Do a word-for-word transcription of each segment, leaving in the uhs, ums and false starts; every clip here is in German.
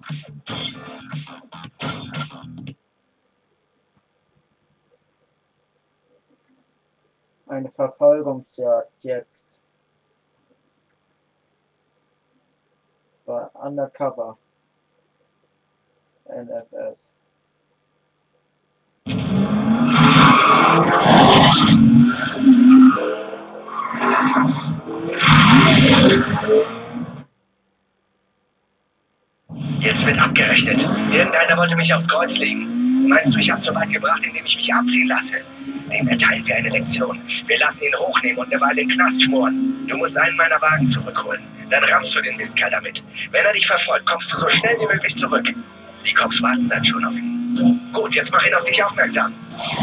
Eine Verfolgungsjagd jetzt. Bei Undercover. N F S. Jetzt wird abgerechnet. Irgendeiner wollte mich aufs Kreuz legen. Meinst du, ich hab's so weit gebracht, indem ich mich abziehen lasse? Dem erteilen wir eine Lektion. Wir lassen ihn hochnehmen und eine Weile in den Knast schmoren. Du musst einen meiner Wagen zurückholen. Dann rammst du den Mistkerl damit. Wenn er dich verfolgt, kommst du so schnell wie möglich zurück. Die Cops warten dann schon auf ihn. Gut, jetzt mach ihn auf dich aufmerksam.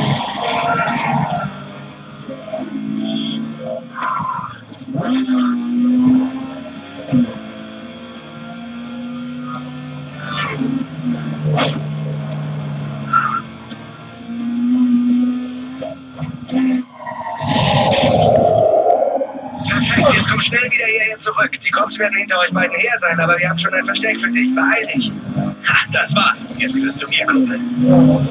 Perfekt, jetzt komm schnell wieder hierher zurück. Die Cops werden hinter euch beiden her sein, aber wir haben schon ein Versteck für dich. Beeil dich. Ha, das war's. Jetzt wirst du mir kommen.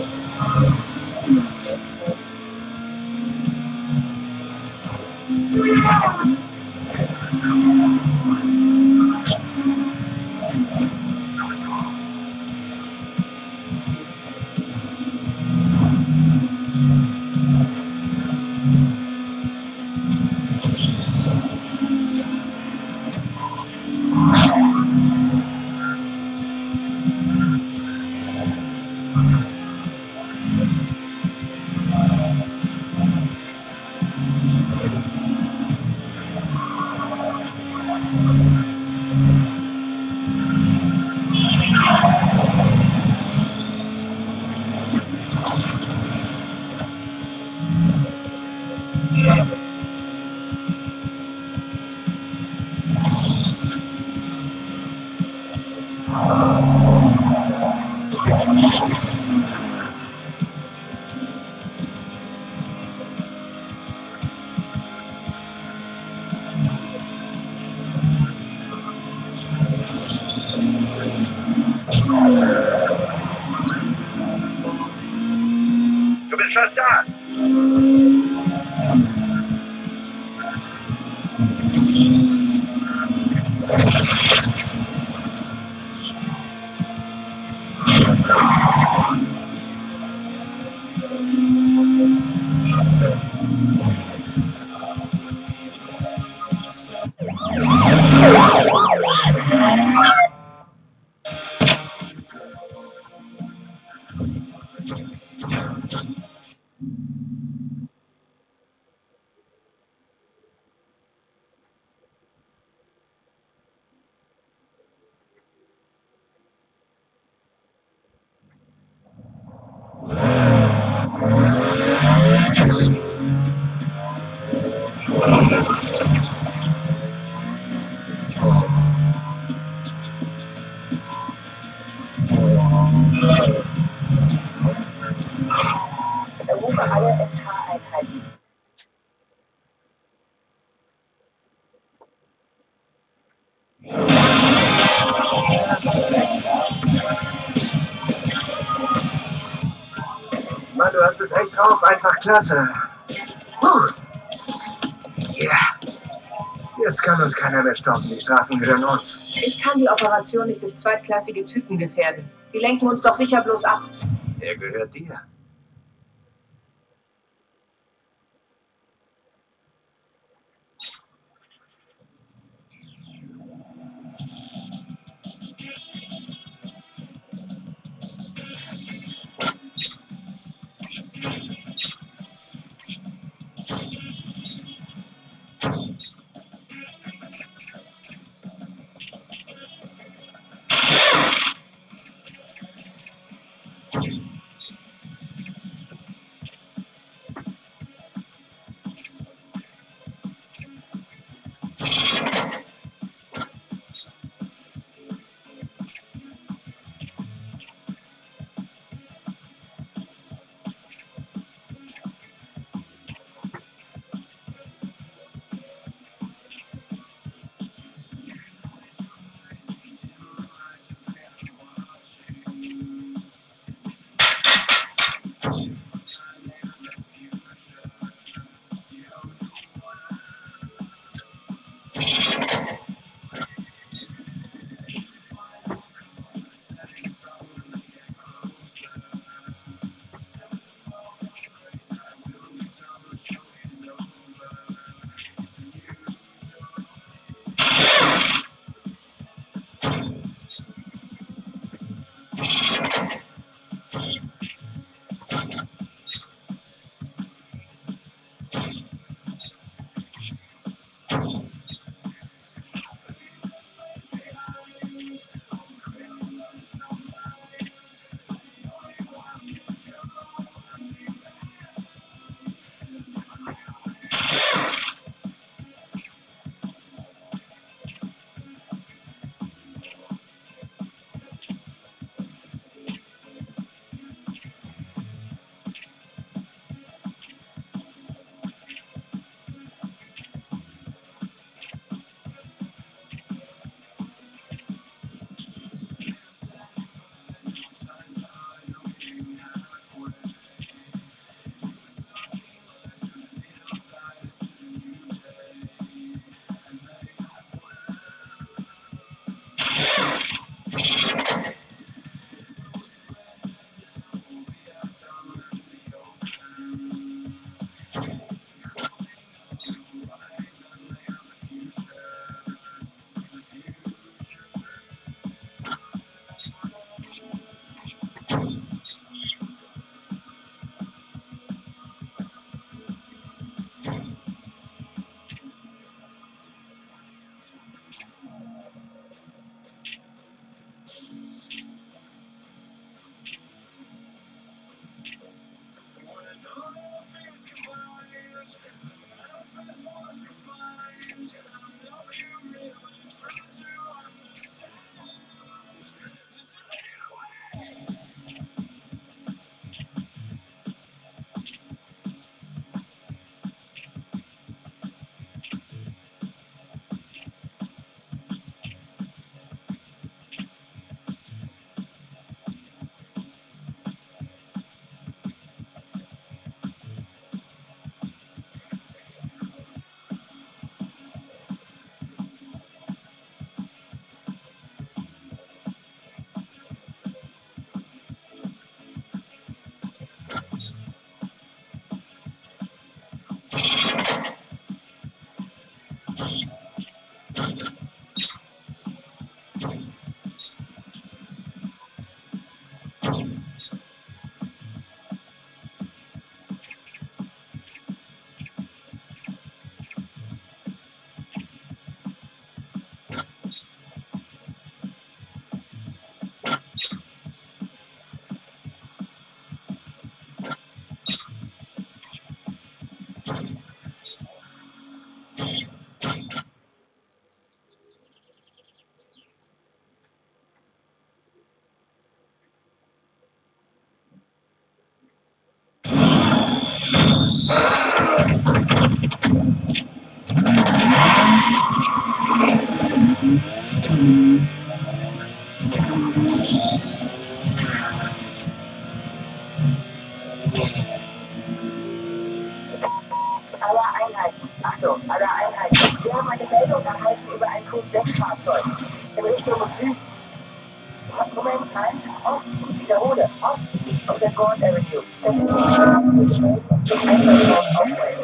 Du bist fast da. Berufe alle S H-Einheiten. Mann, du hast es echt drauf. Einfach klasse. Gut. Ja. Jetzt kann uns keiner mehr stoppen. Die Straßen gehören uns. Ich kann die Operation nicht durch zweitklassige Typen gefährden. Die lenken uns doch sicher bloß ab. Er gehört dir. Alle Einheiten, Achtung, alle Einheiten. Wir haben eine Meldung erhalten über ein Code sechs Fahrzeug in Richtung Süden. Moment, nein, Ost, wiederhole, Ost, auf der Grand Avenue. Das ist zum Einsatzraum aufbringen.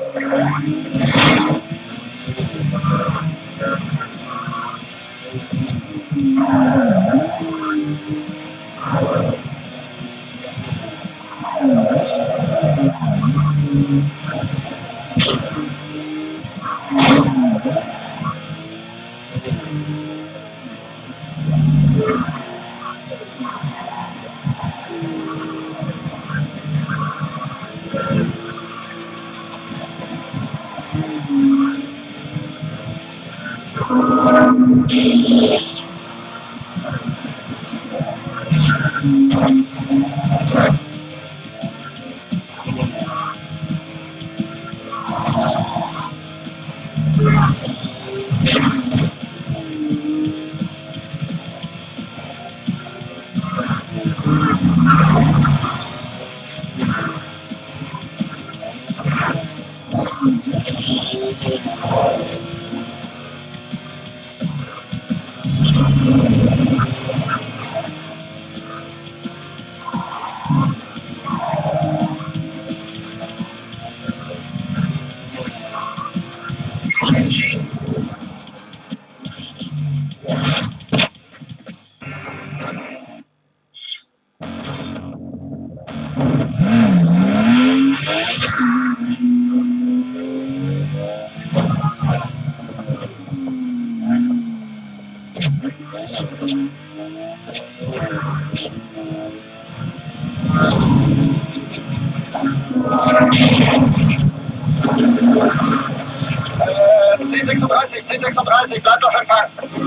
zehn sechsunddreißig, zehn sechsunddreißig, bleibt auf Empfang.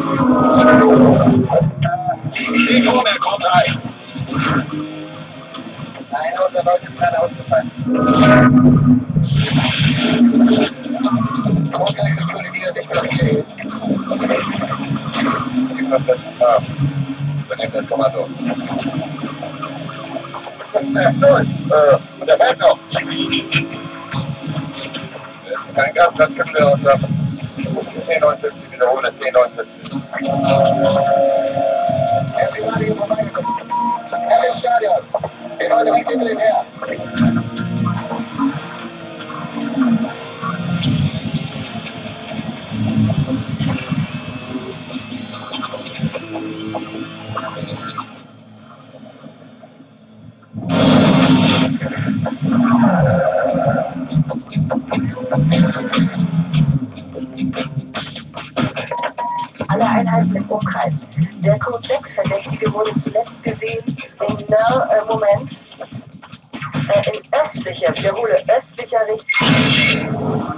Äh, ich stehe vor mir, Code drei. Nein, unser Leute ist gerade ausgefallen. Großgeist ist kollidiert, ich bin hier hin. Ich hab das gefahren. Übernehmt das Kommando. Los, äh, und der fährt noch. Kein Gas, das können wir aussagen. zehn neunundfünfzig, wiederhole, zehn neunundfünfzig. Er ist gerade hier vorbeigekommen. Er ist Stadion. Die Leute winken ihn her. Alle Einheiten im Umkreis. Der Code sechs Verdächtige wurde zuletzt gesehen in Nör, äh, Moment, äh, in östlicher, wiederhole, östlicher Richtung.